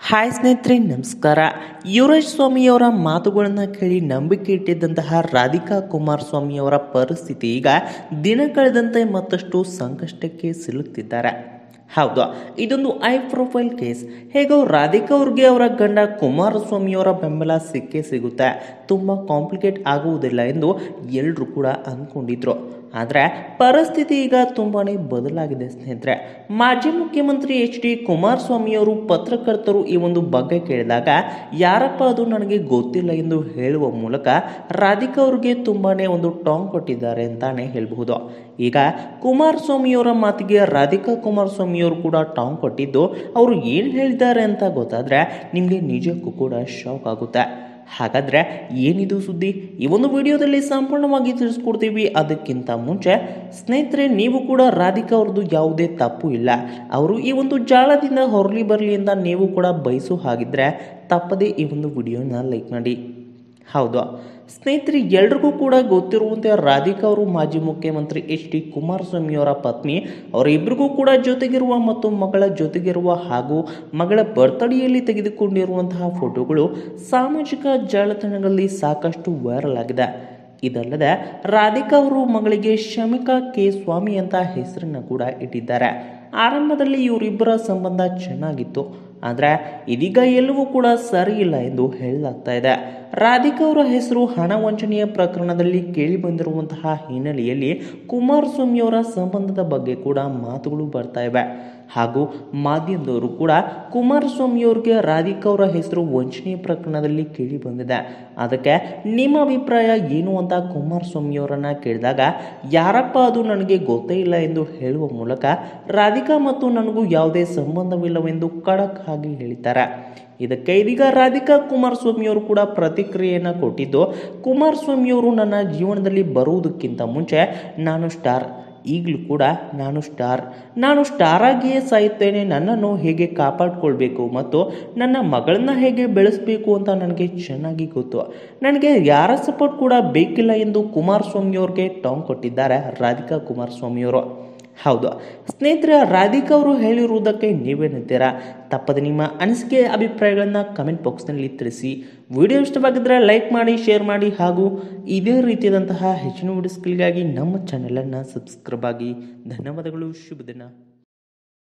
Hi ಸ್ನೇಹಿತರೆ, ನಮಸ್ಕಾರ. ಯುವರಾಜ್ ಸ್ವಾಮಿಯವರ ಮಾತುಗಳನ್ನು ಕೇಳಿ ನಂಬಿಕೆ ಇಟ್ಟಿದ್ದಂತಹ ರಾಧಿಕಾ ಕುಮಾರಸ್ವಾಮಿಯವರ ಪರಿಸ್ಥಿತಿ ಈಗ ದಿನ ಕಳೆದಂತೆ ಮತ್ತಷ್ಟು ಸಂಕಷ್ಟಕ್ಕೆ ಸಿಲುಕ್ತಿದ್ದಾರೆ. ಹೌದು, ಇದೊಂದು ಹೈ ಪ್ರೊಫೈಲ್ ಕೇಸ್. ಹೇಗೋ ರಾಧಿಕಾ ಅವ್ರಿಗೆ ಅವರ ಗಂಡ ಕುಮಾರಸ್ವಾಮಿಯವರ ಬೆಂಬಲ ಸಿಕ್ಕೇ ಸಿಗುತ್ತೆ, ತುಂಬ ಕಾಂಪ್ಲಿಕೇಟ್ ಆಗುವುದಿಲ್ಲ ಎಂದು ಎಲ್ಲರೂ ಕೂಡ ಅಂದ್ಕೊಂಡಿದ್ರು. ಆದರೆ ಪರಿಸ್ಥಿತಿ ಈಗ ತುಂಬಾನೇ ಬದಲಾಗಿದೆ ಸ್ನೇಹಿತರೆ. ಮಾಜಿ ಮುಖ್ಯಮಂತ್ರಿ HD ಕುಮಾರಸ್ವಾಮಿಯವರು ಪತ್ರಕರ್ತರು ಈ ಒಂದು ಬಗ್ಗೆ ಕೇಳಿದಾಗ ಯಾರಪ್ಪ ಅದು ನನಗೆ ಗೊತ್ತಿಲ್ಲ ಎಂದು ಹೇಳುವ ಮೂಲಕ ರಾಧಿಕಾ ಅವ್ರಿಗೆ ತುಂಬಾನೇ ಒಂದು ಟಾಂಗ್ ಕೊಟ್ಟಿದ್ದಾರೆ ಅಂತಾನೆ ಹೇಳಬಹುದು. ಈಗ ಕುಮಾರಸ್ವಾಮಿಯವರ ಮಾತಿಗೆ ರಾಧಿಕಾ ಕುಮಾರಸ್ವಾಮಿಯವರು ಕೂಡ ಟಾಂಗ್ ಕೊಟ್ಟಿದ್ದು ಅವರು ಏನು ಹೇಳಿದ್ದಾರೆ ಅಂತ ಗೊತ್ತಾದ್ರೆ ನಿಮಗೆ ನಿಜಕ್ಕೂ ಕೂಡ ಶಾಕ್ ಆಗುತ್ತೆ. ಹಾಗಾದ್ರೆ ಏನಿದು ಸುದ್ದಿ, ಈ ಒಂದು ವಿಡಿಯೋದಲ್ಲಿ ಸಂಪೂರ್ಣವಾಗಿ ತಿಳಿಸ್ಕೊಡ್ತೀವಿ. ಅದಕ್ಕಿಂತ ಮುಂಚೆ ಸ್ನೇಹಿತರೆ, ನೀವು ಕೂಡ ರಾಧಿಕಾ ಅವ್ರದ್ದು ಯಾವುದೇ ತಪ್ಪು ಇಲ್ಲ, ಅವರು ಈ ಒಂದು ಜಾಲದಿಂದ ಹೊರಲಿ ಬರಲಿ ಅಂತ ನೀವು ಕೂಡ ಬಯಸೋ ಹಾಗಿದ್ರೆ ತಪ್ಪದೇ ಈ ಒಂದು ವಿಡಿಯೋನ ಲೈಕ್ ಮಾಡಿ. ಹೌದು ಸ್ನೇಹಿತರೆ, ಎಲ್ರಿಗೂ ಕೂಡ ಗೊತ್ತಿರುವಂತೆ ರಾಧಿಕಾ ಅವರು ಮಾಜಿ ಮುಖ್ಯಮಂತ್ರಿ HD ಕುಮಾರಸ್ವಾಮಿಯವರ ಪತ್ನಿ. ಅವರಿಬ್ಬರಿಗೂ ಕೂಡ ಜೊತೆಗಿರುವ ಮತ್ತು ಮಗಳ ಜೊತೆಗಿರುವ ಹಾಗೂ ಮಗಳ ಬರ್ತ್ಡೇಯಲ್ಲಿ ತೆಗೆದುಕೊಂಡಿರುವಂತಹ ಫೋಟೋಗಳು ಸಾಮಾಜಿಕ ಜಾಲತಾಣಗಳಲ್ಲಿ ಸಾಕಷ್ಟು ವೈರಲ್ ಆಗಿದೆ. ಇದಲ್ಲದೆ ರಾಧಿಕಾ ಅವರು ಮಗಳಿಗೆ ಶಮಿಕಾ ಕೆ ಸ್ವಾಮಿ ಅಂತ ಹೆಸರನ್ನು ಕೂಡ ಇಟ್ಟಿದ್ದಾರೆ. ಆರಂಭದಲ್ಲಿ ಇವರಿಬ್ಬರ ಸಂಬಂಧ ಚೆನ್ನಾಗಿತ್ತು, ಆದರೆ ಇದೀಗ ಎಲ್ಲವೂ ಕೂಡ ಸರಿ ಇಲ್ಲ ಎಂದು ಹೇಳಲಾಗ್ತಾ ಇದೆ. ರಾಧಿಕಾ ಅವರ ಹೆಸರು ಹಣ ವಂಚನೆಯ ಪ್ರಕರಣದಲ್ಲಿ ಕೇಳಿ ಬಂದಿರುವಂತಹ ಹಿನ್ನೆಲೆಯಲ್ಲಿ ಕುಮಾರಸ್ವಾಮಿಯವರ ಸಂಬಂಧದ ಬಗ್ಗೆ ಕೂಡ ಮಾತುಗಳು ಬರ್ತಾ ಇವೆ. ಹಾಗೂ ಮಾಧ್ಯಮದವರು ಕೂಡ ಕುಮಾರಸ್ವಾಮಿಯವರಿಗೆ ರಾಧಿಕಾ ಅವರ ಹೆಸರು ವಂಚನೆ ಪ್ರಕರಣದಲ್ಲಿ ಕೇಳಿ ಬಂದಿದೆ, ಅದಕ್ಕೆ ನಿಮ್ಮ ಅಭಿಪ್ರಾಯ ಏನು ಅಂತ ಕುಮಾರಸ್ವಾಮಿಯವರನ್ನ ಕೇಳಿದಾಗ ಯಾರಪ್ಪ ಅದು ನನಗೆ ಗೊತ್ತೇ ಇಲ್ಲ ಎಂದು ಹೇಳುವ ಮೂಲಕ ರಾಧಿಕಾ ಮತ್ತು ನನಗೂ ಯಾವುದೇ ಸಂಬಂಧವಿಲ್ಲವೆಂದು ಖಡಕ್ ಆಗಿ ಹೇಳಿದ್ದಾರೆ. ಇದಕ್ಕೆ ಇದೀಗ ರಾಧಿಕಾ ಕುಮಾರಸ್ವಾಮಿಯವರು ಕೂಡ ಪ್ರತಿಕ್ರಿಯೆಯನ್ನು ಕೊಟ್ಟಿದ್ದು, ಕುಮಾರಸ್ವಾಮಿಯವರು ನನ್ನ ಜೀವನದಲ್ಲಿ ಬರುವುದಕ್ಕಿಂತ ಮುಂಚೆ ನಾನು ಸ್ಟಾರ್, ಈಗಲೂ ಕೂಡ ನಾನು ಸ್ಟಾರ್ ಆಗಿಯೇ ಸಾಯುತ್ತೇನೆ. ನನ್ನನ್ನು ಹೇಗೆ ಕಾಪಾಡಿಕೊಳ್ಬೇಕು ಮತ್ತು ನನ್ನ ಮಗಳನ್ನ ಹೇಗೆ ಬೆಳೆಸಬೇಕು ಅಂತ ನನಗೆ ಚೆನ್ನಾಗಿ ಗೊತ್ತು. ನನಗೆ ಯಾರ ಸಪೋರ್ಟ್ ಕೂಡ ಬೇಕಿಲ್ಲ ಎಂದು ಕುಮಾರಸ್ವಾಮಿಯವ್ರಿಗೆ ಟಾಂಗ್ ಕೊಟ್ಟಿದ್ದಾರೆ ರಾಧಿಕಾ ಕುಮಾರಸ್ವಾಮಿಯವರು. ಹೌದು ಸ್ನೇಹಿತರೆ, ರಾಧಿಕಾ ಅವರು ಹೇಳಿರುವುದಕ್ಕೆ ನೀವೇನಿದ್ದೀರಾ? ತಪ್ಪದೆ ನಿಮ್ಮ ಅನಿಸಿಕೆ ಅಭಿಪ್ರಾಯಗಳನ್ನ ಕಮೆಂಟ್ ಬಾಕ್ಸ್ನಲ್ಲಿ ತಿಳಿಸಿ. ವಿಡಿಯೋ ಇಷ್ಟವಾಗಿದ್ದರೆ ಲೈಕ್ ಮಾಡಿ, ಶೇರ್ ಮಾಡಿ ಹಾಗೂ ಇದೇ ರೀತಿಯಾದಂತಹ ಹೆಚ್ಚಿನ ವಿಡಿಯೋಸ್ಗಳಿಗಾಗಿ ನಮ್ಮ ಚಾನೆಲನ್ನು ಸಬ್ಸ್ಕ್ರೈಬ್ ಆಗಿ. ಧನ್ಯವಾದಗಳು. ಶುಭ ದಿನ.